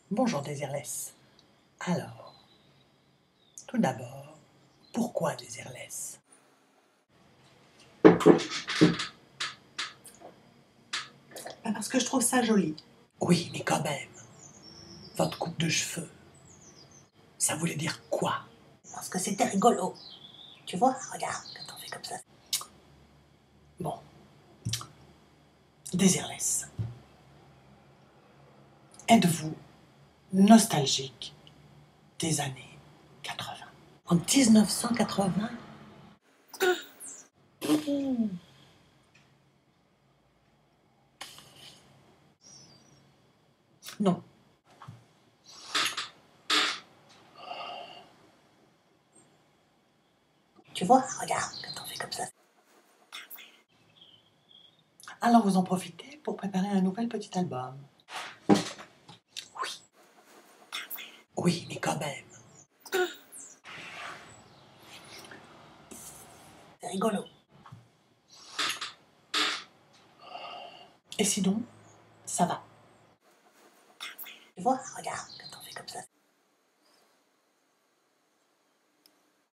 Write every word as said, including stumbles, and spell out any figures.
Bonjour Désirless. Alors, tout d'abord, pourquoi Désirless? Bah parce que je trouve ça joli. Oui, mais quand même, votre coupe de cheveux, ça voulait dire quoi? Parce que c'était rigolo. Tu vois, regarde, quand on fait comme ça. Bon, Désirless, êtes-vous nostalgique des années quatre-vingts? En mille neuf cent quatre-vingts? Non. Tu vois, regarde, quand on fait comme ça. Alors vous en profitez pour préparer un nouvel petit album. Oui. Oui, mais quand même. C'est rigolo. Et sinon, ça va. Tu vois, regarde, quand on fait comme ça.